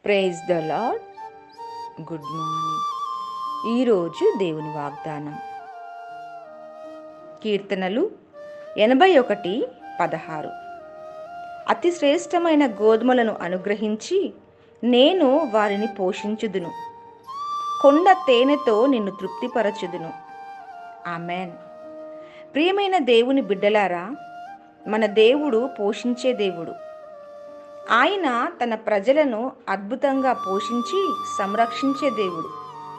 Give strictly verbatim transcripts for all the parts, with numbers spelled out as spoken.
Praise the lord. Good morning. ఈరోజు దేవుని వాగ్దానం కీర్తనలు ఎనభై ఒకటి పదహారు. అతి శ్రేష్టమైన గోధుమలను అనుగ్రహించి నేను వారిని పోషించుదును, కొండ తేనెతో నిన్ను తృప్తిపరచుదును. ఆమెన్. ప్రియమైన దేవుని బిడ్డలారా, మన దేవుడు పోషించే దేవుడు. ఆయన తన ప్రజలను అద్భుతంగా పోషించి సంరక్షించే దేవుడు.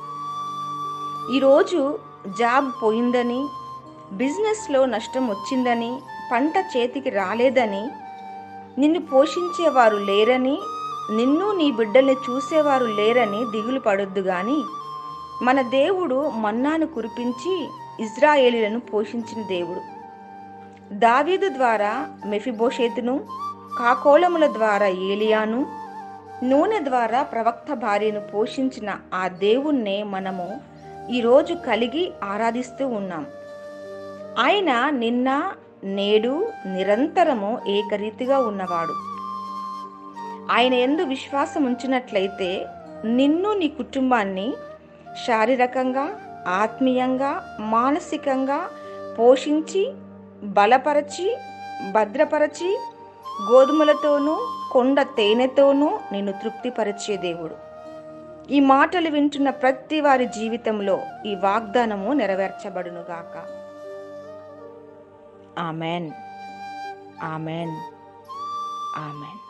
ఈరోజు జాబ్ పోయిందని, బిజినెస్లో నష్టం వచ్చిందని, పంట చేతికి రాలేదని, నిన్ను పోషించేవారు లేరని, నిన్ను నీ బిడ్డల్ని చూసేవారు లేరని దిగులు పడొద్దు గాని, మన దేవుడు మన్నాను కురిపించి ఇజ్రాయేలీలను పోషించిన దేవుడు. దావీదు ద్వారా మెఫీబోషెతును, కాకోలముల ద్వారా ఏలియాను, నూనె ద్వారా ప్రవక్త భార్యను పోషించిన ఆ దేవుణ్ణే మనము ఈరోజు కలిగి ఆరాధిస్తూ ఉన్నాం. ఆయన నిన్న నేడు నిరంతరము ఏకరీతిగా ఉన్నవాడు. ఆయన యందు విశ్వాసం ఉంచినట్లయితే నిన్ను నీ కుటుంబాన్ని శారీరకంగా, ఆత్మీయంగా, మానసికంగా పోషించి బలపరచి భద్రపరచి గోధుమలతోనూ కొండ తేనెతోనూ నిన్ను తృప్తిపరిచే దేవుడు. ఈ మాటలు వింటున్న ప్రతి వారి జీవితంలో ఈ వాగ్దానము నెరవేర్చబడునుగాక. Amen, amen, amen.